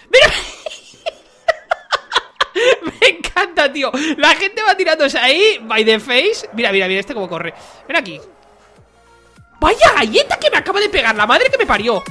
¡Mira! Me encanta, tío. La gente va tirándose ahí, by the face. Mira, mira, mira, este cómo corre. Ven aquí. ¡Vaya galleta que me acaba de pegar! ¡La madre que me parió!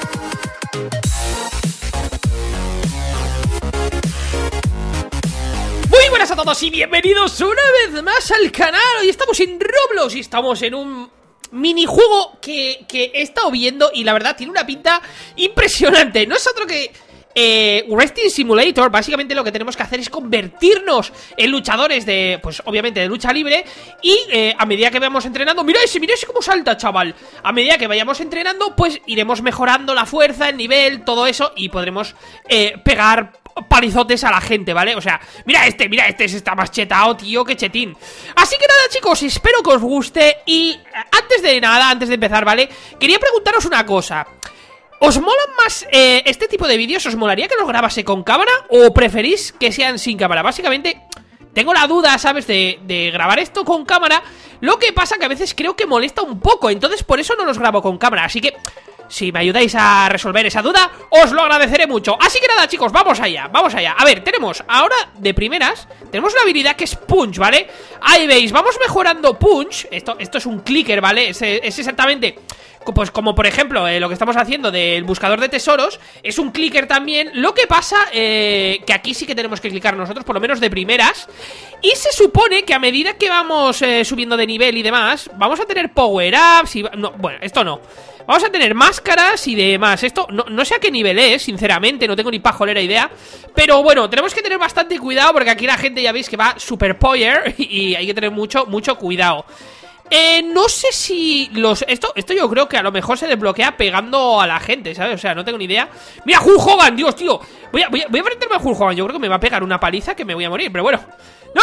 Muy buenas a todos y bienvenidos una vez más al canal. Hoy estamos en Roblox y estamos en un minijuego que he estado viendo y la verdad tiene una pinta impresionante. No es otro que... Wrestling Simulator. Básicamente lo que tenemos que hacer es convertirnos en luchadores de, pues obviamente de lucha libre. Y a medida que vayamos entrenando, mira ese cómo salta, chaval. A medida que vayamos entrenando, pues iremos mejorando la fuerza, el nivel, todo eso. Y podremos pegar palizotes a la gente, ¿vale? O sea, mira este está más chetado, tío, que chetín. Así que nada, chicos, espero que os guste. Y antes de nada, antes de empezar, ¿vale? Quería preguntaros una cosa. ¿Os molan más este tipo de vídeos? ¿Os molaría que los grabase con cámara? ¿O preferís que sean sin cámara? Básicamente, tengo la duda, ¿sabes? De grabar esto con cámara. Lo que pasa que a veces creo que molesta un poco. Entonces por eso no los grabo con cámara. Así que, si me ayudáis a resolver esa duda, os lo agradeceré mucho. Así que nada, chicos, vamos allá, vamos allá. A ver, tenemos, ahora de primeras, tenemos una habilidad que es Punch, ¿vale? Ahí veis, vamos mejorando Punch. Esto es un clicker, ¿vale? Es exactamente... Pues como por ejemplo lo que estamos haciendo del buscador de tesoros. Es un clicker también. Lo que pasa que aquí sí que tenemos que clicar nosotros, por lo menos de primeras. Y se supone que a medida que vamos subiendo de nivel y demás, vamos a tener power-ups y... No, bueno, esto no. Vamos a tener máscaras y demás. Esto no sé a qué nivel es, sinceramente. No tengo ni pajolera idea. Pero bueno, tenemos que tener bastante cuidado porque aquí la gente ya veis que va super power. Y hay que tener mucho cuidado. No sé si esto yo creo que a lo mejor se desbloquea pegando a la gente, ¿sabes? O sea, no tengo ni idea. Mira, Hulk Hogan, Dios, tío. Voy a enfrentarme a Hulk Hogan. Yo creo que me va a pegar una paliza que me voy a morir, pero bueno. ¡No!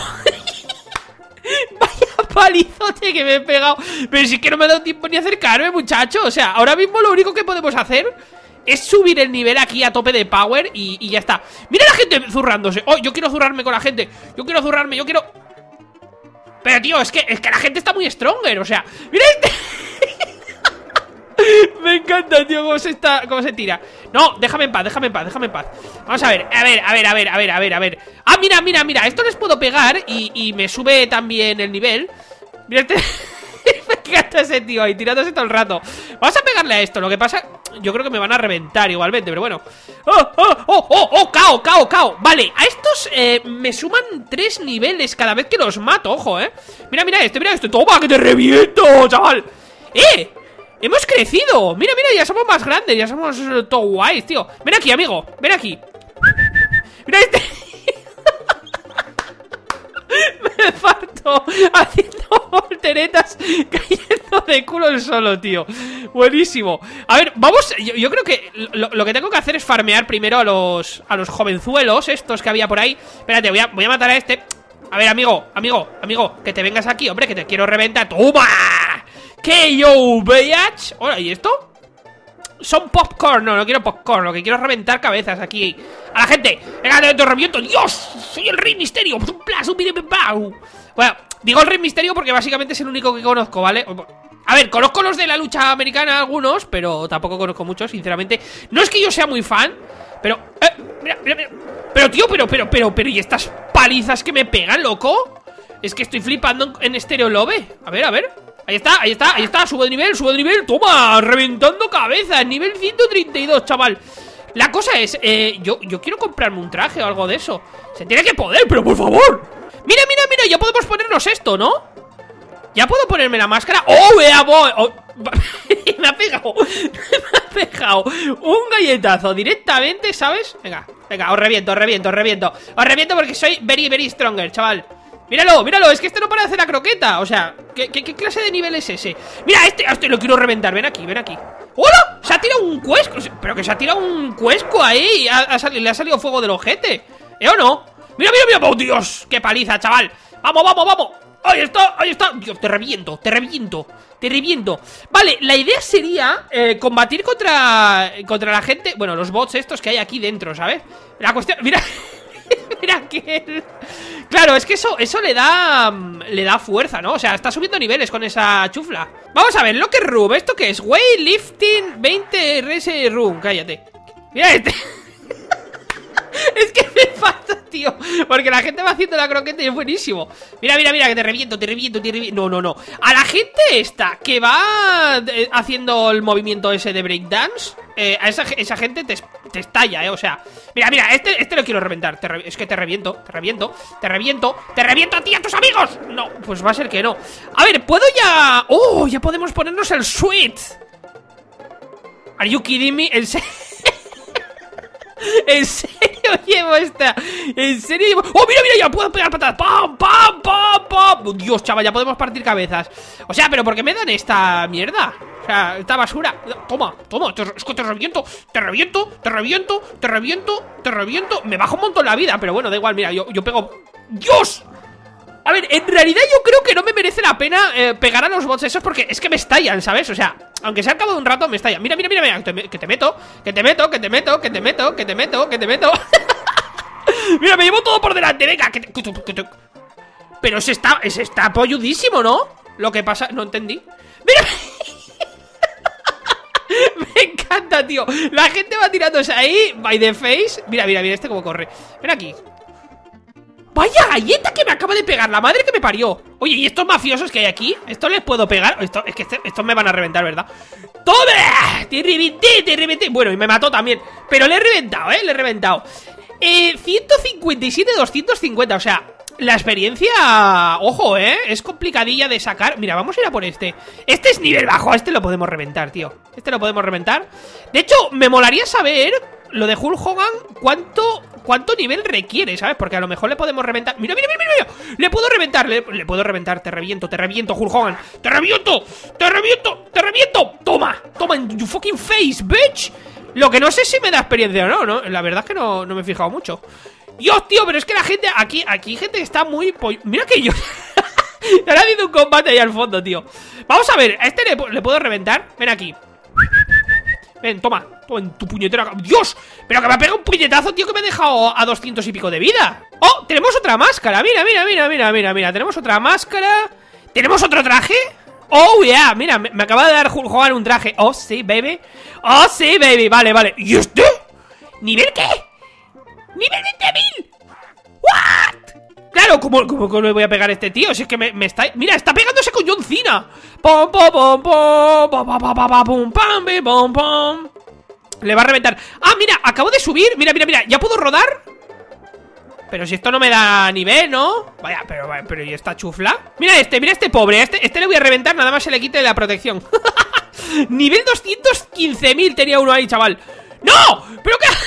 Vaya palizote que me he pegado. Pero si es que no me ha dado tiempo ni a acercarme, muchacho. O sea, ahora mismo lo único que podemos hacer es subir el nivel aquí a tope de power y ya está. Mira la gente zurrándose. Oh, yo quiero zurrarme con la gente. Yo quiero zurrarme, yo quiero... Pero tío, es que la gente está muy stronger, o sea, mira este. Me encanta, tío, cómo se tira. No, déjame en paz. Vamos a ver. Ah, mira, esto les puedo pegar y me sube también el nivel. Mira este. Me encanta ese tío ahí, tirándose todo el rato. Vamos a pegarle a esto, lo que pasa... Yo creo que me van a reventar igualmente, pero bueno. ¡Cao! Vale, a estos me suman 3 niveles cada vez que los mato, ojo, Mira esto, toma, que te reviento, chaval. Hemos crecido. Mira, ya somos más grandes, ya somos todo guays, tío. Ven aquí, amigo, ven aquí. Mira este. Me parto haciendo volteretas, cayendo de culo el solo, tío. Buenísimo. A ver, vamos, yo creo que lo que tengo que hacer es farmear primero a los jovenzuelos estos que había por ahí. Espérate, voy a matar a este. A ver, amigo, que te vengas aquí, hombre, que te quiero reventar. ¡Toma! ¡Que yo, bitch! Hola, ¿y esto? Son popcorn, no quiero popcorn. Lo que quiero es reventar cabezas aquí a la gente. Venga, te reviento. ¡Dios! Soy el Rey Misterio. Bueno, digo el Rey Misterio porque básicamente es el único que conozco, ¿vale? A ver, conozco los de la lucha americana algunos, pero tampoco conozco muchos, sinceramente. No es que yo sea muy fan, pero... Mira. Pero tío, pero ¿y estas palizas que me pegan, loco? Es que estoy flipando en Stereo Love. A ver. Ahí está, subo de nivel, toma, reventando cabezas, nivel 132, chaval. La cosa es, yo quiero comprarme un traje o algo de eso. Se tiene que poder, pero por favor. Mira, ya podemos ponernos esto, ¿no? Ya puedo ponerme la máscara. ¡Oh, vea, boy! Oh, me ha pegado un galletazo directamente, ¿sabes? Venga, os reviento porque soy very stronger, chaval. Míralo, es que este no para de hacer la croqueta. O sea, ¿qué clase de nivel es ese? Mira, a este lo quiero reventar, ven aquí. ¡Hola! Se ha tirado un cuesco. Pero que se ha tirado un cuesco ahí. Le ha salido fuego del ojete. ¿O no? Mira, ¡oh, Dios! ¡Qué paliza, chaval! ¡Vamos! Ahí está, Dios, te reviento. Vale, la idea sería combatir contra la gente. Bueno, los bots estos que hay aquí dentro, ¿sabes? La cuestión, mira. Mira que... Claro, es que eso le da fuerza, ¿no? O sea, está subiendo niveles con esa chufla. Vamos a ver, Locker Room, ¿esto qué es? Weightlifting 20 RS Room, cállate. Mira este. Porque la gente va haciendo la croqueta y es buenísimo. Mira, mira, mira, que te reviento, te reviento, te reviento. No, no, no. A la gente esta que va haciendo el movimiento ese de breakdance, a esa gente te estalla, o sea. Mira, mira, este lo quiero reventar. Es que te reviento, te reviento, te reviento, te reviento a ti y a tus amigos. No, pues va a ser que no. A ver, ¿puedo ya...? ¡Oh! Ya podemos ponernos el sweet. ¿Are you kidding me? ¿En serio? ¿En serio llevo esta? ¿En serio llevo? ¡Oh, mira, mira! Ya puedo pegar patadas. ¡Pam, pam, pam, pam! Dios, chaval, ya podemos partir cabezas. O sea, ¿pero por qué me dan esta mierda? O sea, esta basura. Toma, toma, es que te reviento. Te reviento, te reviento, te reviento, te reviento. Me baja un montón la vida, pero bueno, da igual, mira, yo pego. ¡Dios! A ver, en realidad yo creo que no me merece la pena pegar a los bots esos porque es que me estallan, ¿sabes? O sea, aunque sea al cabo de un rato me estallan. Mira, mira, mira, mira, que te meto, que te meto, que te meto, que te meto, que te meto, que te meto. Mira, me llevo todo por delante, venga, Pero se está apoyudísimo, ¿no? Lo que pasa, no entendí. Mira. Me encanta, tío. La gente va tirándose ahí, by the face. Mira, mira, mira, este cómo corre. Ven aquí. ¡Vaya galleta que me acaba de pegar! ¡La madre que me parió! Oye, ¿y estos mafiosos que hay aquí? ¿Estos les puedo pegar? Es que estos me van a reventar, ¿verdad? ¡Toma! ¡Te reventé, te reventé! Bueno, y me mató también. Pero le he reventado, le he reventado. 157, 250, o sea... La experiencia... Ojo, es complicadilla de sacar. Mira, vamos a ir a por este. Este es nivel bajo, este lo podemos reventar, tío. Este lo podemos reventar. De hecho, me molaría saber... Lo de Hulk Hogan, ¿cuánto nivel requiere, ¿sabes? Porque a lo mejor le podemos reventar. Mira, mira, mira, mira. Le puedo reventar, le puedo reventar. Te reviento, Hulk Hogan. Te reviento, te reviento, te reviento. Toma, toma en you fucking face, bitch. Lo que no sé si me da experiencia o no, ¿no? La verdad es que no me he fijado mucho. Dios, tío, pero es que la gente, aquí hay gente que está muy... Mira que yo... Ahora ha habido un combate ahí al fondo, tío. Vamos a ver, a este le puedo reventar. Ven aquí. Ven, toma, toma en tu puñetera... ¡Dios! Pero que me ha pegado un puñetazo, tío, que me ha dejado a 200 y pico de vida. ¡Oh! Tenemos otra máscara. Mira, mira, mira, mira, mira, mira. Tenemos otra máscara. ¿Tenemos otro traje? ¡Oh, yeah! Mira, me acaba de dar Hulk Hogan un traje. ¡Oh, sí, baby! ¡Oh, sí, baby! Vale, vale. ¿Y este? ¿Nivel qué? ¡Nivel 20.000! ¿What? Claro, ¿cómo le voy a pegar a este tío? Si es que me está... Mira, está pegándose con John Cena. Pom, pom, pom, pom, pom, pom, pom, pom, pom, pom, pom. Le va a reventar. Ah, mira, acabo de subir. Mira, mira, mira, ¿ya puedo rodar? Pero si esto no me da nivel, ¿no? Vaya, pero ¿y esta chufla? Mira este pobre. Este le voy a reventar, nada más se le quite la protección. Nivel 215.000 tenía uno ahí, chaval. ¡No! Pero que...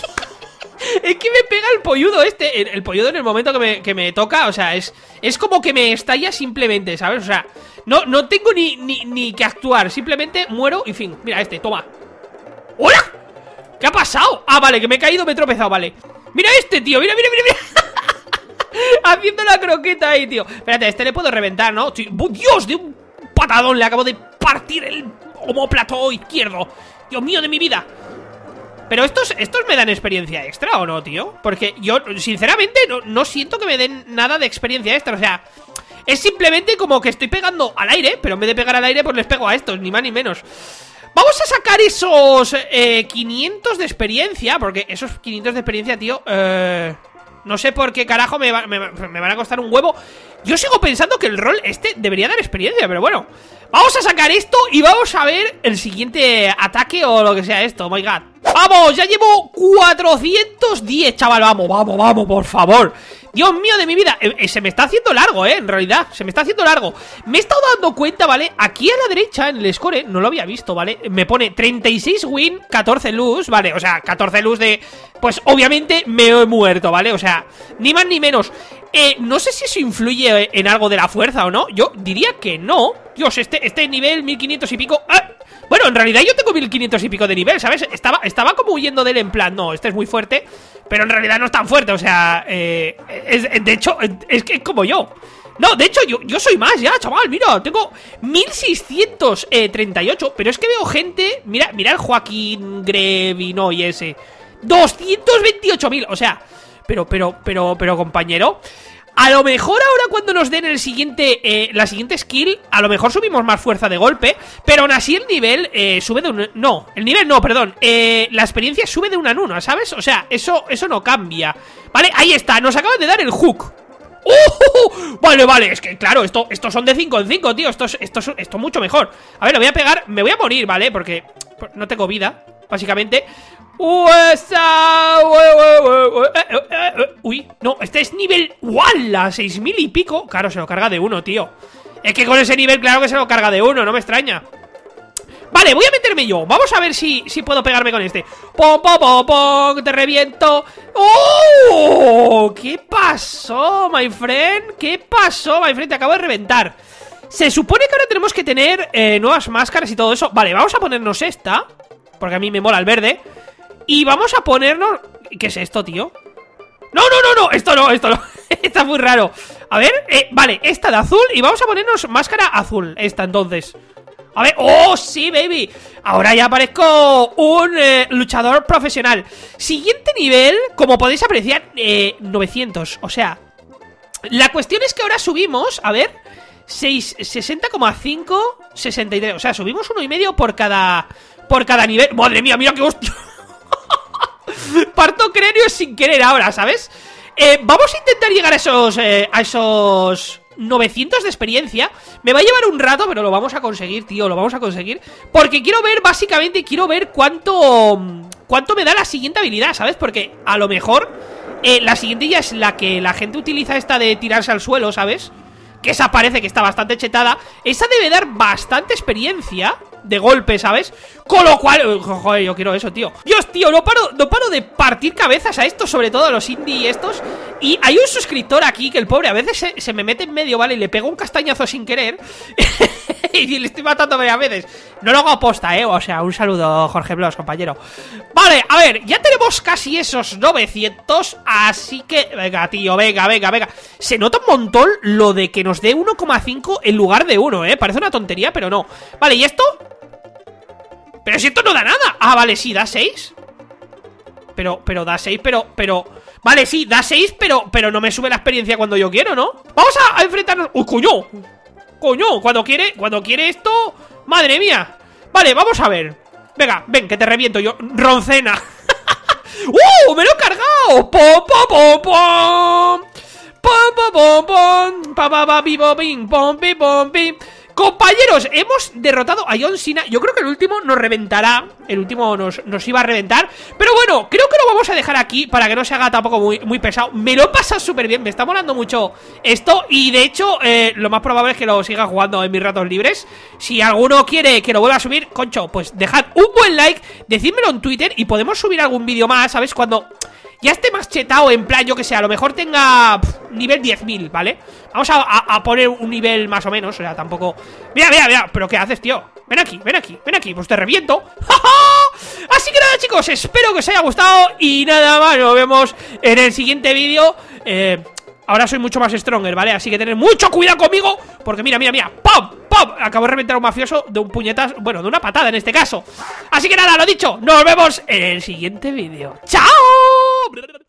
Es que me pega el polludo este. El polludo en el momento que me toca. O sea, es como que me estalla simplemente, ¿sabes? O sea, no tengo ni que actuar. Simplemente muero y fin. Mira este, toma. ¡Hola! ¿Qué ha pasado? Ah, vale, que me he caído, me he tropezado, vale. Mira este, tío, mira, mira, mira, mira. Haciendo la croqueta ahí, tío. Espérate, a este le puedo reventar, ¿no? Dios, de un patadón le acabo de partir el omóplato izquierdo. Dios mío de mi vida. Pero estos me dan experiencia extra, ¿o no, tío? Porque yo, sinceramente, no siento que me den nada de experiencia extra. O sea, es simplemente como que estoy pegando al aire, pero en vez de pegar al aire, pues les pego a estos, ni más ni menos. Vamos a sacar esos 500 de experiencia, porque esos 500 de experiencia, tío, no sé por qué carajo me van a costar un huevo. Yo sigo pensando que el rol este debería dar experiencia, pero bueno. Vamos a sacar esto y vamos a ver el siguiente ataque o lo que sea esto. Oh my god. ¡Vamos! Ya llevo 410, chaval. Vamos, vamos, vamos, por favor. Dios mío de mi vida. Se me está haciendo largo, en realidad. Se me está haciendo largo. Me he estado dando cuenta, ¿vale? Aquí a la derecha, en el score, no lo había visto, ¿vale? Me pone 36 win, 14 lose, ¿vale? O sea, 14 lose de... Pues obviamente me he muerto, ¿vale? O sea, ni más ni menos. No sé si eso influye en algo de la fuerza o no. Yo diría que no. Dios, este nivel 1500 y pico. ¡Ah! Bueno, en realidad yo tengo 1500 y pico de nivel, ¿sabes? Estaba como huyendo de él en plan, no, este es muy fuerte, pero en realidad no es tan fuerte, o sea, de hecho, es que es como yo. No, de hecho, yo soy más ya, chaval, mira, tengo 1638, pero es que veo gente, mira el Joaquín Grevino y ese, 228.000, o sea, pero, compañero, A lo mejor ahora cuando nos den el siguiente, la siguiente skill, a lo mejor subimos más fuerza de golpe, pero aún así el nivel sube de un... No, el nivel no, perdón. La experiencia sube de una en una, ¿sabes? O sea, eso no cambia. Vale, ahí está, nos acaban de dar el hook. Vale, vale, es que claro, estos son de 5 en 5, tío. Esto es mucho mejor. A ver, le voy a pegar, me voy a morir, ¿vale? Porque no tengo vida, básicamente. Uy, no, este es nivel... ¡Wala! 6000 y pico. Claro, se lo carga de uno, tío. Es que con ese nivel, claro que se lo carga de uno, no me extraña. Vale, voy a meterme yo. Vamos a ver si puedo pegarme con este. ¡Pom, pom, pom, pom! ¡Te reviento! ¡Oh! ¿Qué pasó, my friend? ¿Qué pasó, my friend? Te acabo de reventar. Se supone que ahora tenemos que tener nuevas máscaras y todo eso. Vale, vamos a ponernos esta, porque a mí me mola el verde. Y vamos a ponernos... ¿Qué es esto, tío? No, esto no Está muy raro. A ver, vale, esta de azul. Y vamos a ponernos máscara azul. Esta, entonces. A ver, ¡oh, sí, baby! Ahora ya parezco un luchador profesional. Siguiente nivel, como podéis apreciar, 900, o sea... La cuestión es que ahora subimos, a ver... 60,5, 63, o sea, subimos 1,5 por cada nivel. ¡Madre mía, mira qué hostia! Parto cráneo sin querer ahora, ¿sabes? Vamos a intentar llegar a esos 900 de experiencia. Me va a llevar un rato, pero lo vamos a conseguir, tío. Lo vamos a conseguir. Porque quiero ver, básicamente, cuánto me da la siguiente habilidad, ¿sabes? Porque a lo mejor la siguiente ya es la que la gente utiliza, esta de tirarse al suelo, ¿sabes? Que esa parece que está bastante chetada. Esa debe dar bastante experiencia de golpe, ¿sabes? Con lo cual... Joder, yo quiero eso, tío. Dios, tío, no paro de partir cabezas a estos, sobre todo a los indie estos. Y hay un suscriptor aquí que el pobre a veces se me mete en medio, ¿vale? Y le pego un castañazo sin querer. Y le estoy matando varias veces. No lo hago aposta, o sea, un saludo, Jorge Blos, compañero. Vale, a ver, ya tenemos casi esos 900. Así que, venga, tío, venga. Se nota un montón lo de que nos dé 1,5 en lugar de 1, parece una tontería, pero no. Vale, ¿y esto? Pero si esto no da nada. Ah, vale, sí, da 6. Pero da 6, pero... Vale, sí, da 6, pero no me sube la experiencia cuando yo quiero, ¿no? Vamos a enfrentarnos... ¡Uy, coño! Coño, cuando quiere esto... ¡Madre mía! Vale, vamos a ver. Venga, ven, que te reviento yo. Roncena. ¡Me lo he cargado! ¡Pom, pom, pom, pom! ¡Pom, pom, pom, pom! ¡Pa, pa, pa, pi, pom, pim, pom, pi, pom, pim! Compañeros, hemos derrotado a John Cena. Yo creo que el último nos reventará. El último nos iba a reventar. Pero bueno, creo que lo vamos a dejar aquí para que no se haga tampoco muy pesado. Me lo he pasado súper bien, me está molando mucho esto. Y de hecho, lo más probable es que lo siga jugando en mis ratos libres. Si alguno quiere que lo vuelva a subir, concho, pues dejad un buen like, decídmelo en Twitter y podemos subir algún vídeo más, ¿sabes? Cuando... ya esté más chetado, en plan, yo que sé, a lo mejor tenga nivel 10.000, ¿vale? Vamos a poner un nivel más o menos, o sea, tampoco... Mira, ¿pero qué haces, tío? Ven aquí, pues te reviento. Así que nada, chicos, espero que os haya gustado. Y nada más, nos vemos en el siguiente vídeo. Ahora soy mucho más stronger, ¿vale? Así que tened mucho cuidado conmigo, porque mira, ¡pum! ¡Pum! Acabo de reventar a un mafioso de un puñetazo, bueno, de una patada en este caso. Así que nada, lo dicho, nos vemos en el siguiente vídeo. ¡Chao!